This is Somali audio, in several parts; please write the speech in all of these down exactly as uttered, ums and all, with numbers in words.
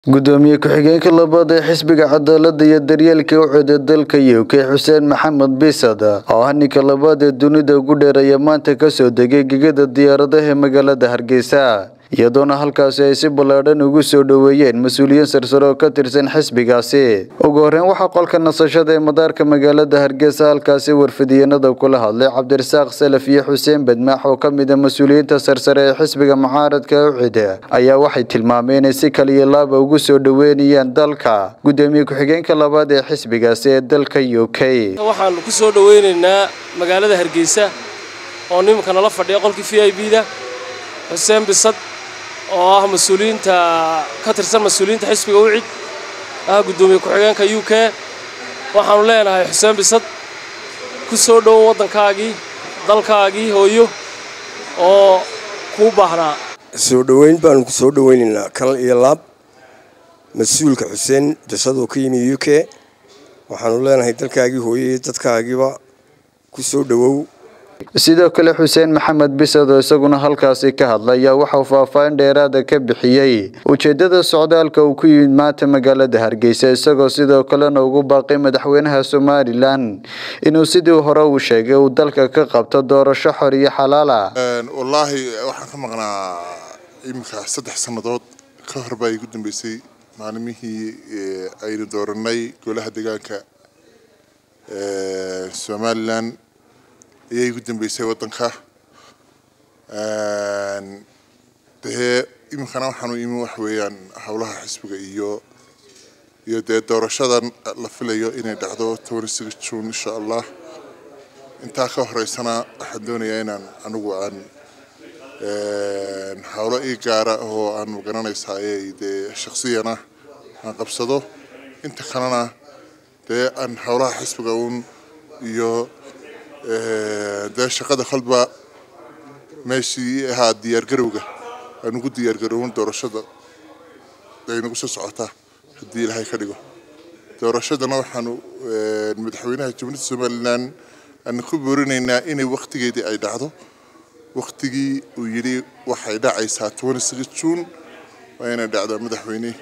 gudoomiye ku-xigeenka labaad ee xisbiga cadaaladda iyo daryeelka u codey dalka U K Xuseen Maxamed Bisad oo ah ninka labaad ee dunida ugu dheereeya maanta ka soo degay gegida diyaaradaha magaalada Hargeysa iyadoona halkaasi ay si ballaaran ugu soo dhaweeyeen mas'uuliyiin sarsare oo ka tirsan xisbigaasi ugu horreyn waxa qolka nasashada ee madaarka magaalada Hargeysa halkaasi warfidiyeenada kula hadlay Cabdirasaaq Salaf iyo Xuseen Badmaax oo ka mid ah mas'uuliyiinta sarsare ee xisbiga mucaaradka u codey ayaa waxay tilmaameen in si kaliya laaba ugu soo dhaweynayaan dalka gudoomiye ku-xigeenka labaad ee xisbigaasi ee dalka U K waxaan ku soo dhaweynaynaa magaalada Hargeysa oo nimanka nala fadhiya qolkii V I P da Xuseen Bisad oo ah mas'uuliyiinta ka tirsan mas'uuliyiinta xisbiga u cid ah gudoomiye ku-xigeenka U K waxaanu leenahay Xuseen Bisad ku soo dhaw wadankaagii dalkaagii hooyo oo ku baahnaa soo dhaweyn baan ku soo dhaweynaynaa kal iyo laab mas'uulka Xuseen Bisad oo ka yimid U K waxaanu leenahay dalkaagii hooyo iyo dadkaagiiba ku soo dhawow sidoo kale Xuseen Maxamed Bisad oo isaguna halkaasi ka hadlaya waxa uu faahfaahin dheeraad ah ka bixiyay ujeedada socdaalka uu ku yimid maanta magaalada Hargeysa isagoo sidoo kalena ugu baaqay madaxweynaha Soomaaliland inuu sidii hore u sheegay uu dalka ka qabto doorasho xor iyo xalaal ah wallahi waxaan ka maqnaa imka saddex sanadood ka hor bay ugu dambeysay maalmihii aynu dooranay golaha deegaanka ee Soomaaliland ayay ugu dambeysay wadanka een de imkana waxaanu imi wax weeyaan hawlaha xisbiga iyo iyo de doorashadan la filayo inay dhacdo toban iyo sagaal June insha Allah inta ka horeysana waxaan doonayaa inaan anigu aan een hawlo ii gaara oo aan garanaysaa ee de shakhsiyana aan qabsado inta kalena de aan hawlaha xisbiga uun iyo ده شقة خلبة ماشي ها ديار جروجة أنا قد ديار جروون دورشة ده ينقص ساعتها هدي لهاي خريجه دورشة ده نوحنا المدحوينها جملة سمالنا أن كبرنا إن إني وقت جدي أي دعوة وقت جي ويري واحد داعي ساعة ونسجتشون وأنا دعوة مدحويني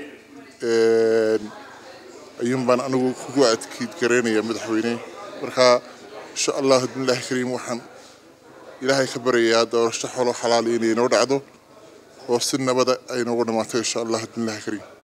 أيام بان أنا قوة أكيد كريني يا مدحويني بركة إن شاء الله بسم الله الكريم وحن إلهي خبري يا دور الشحول وحلالين ينور عدو وصلنا بدأ أي نور ما إن شاء الله بسم الله الكريم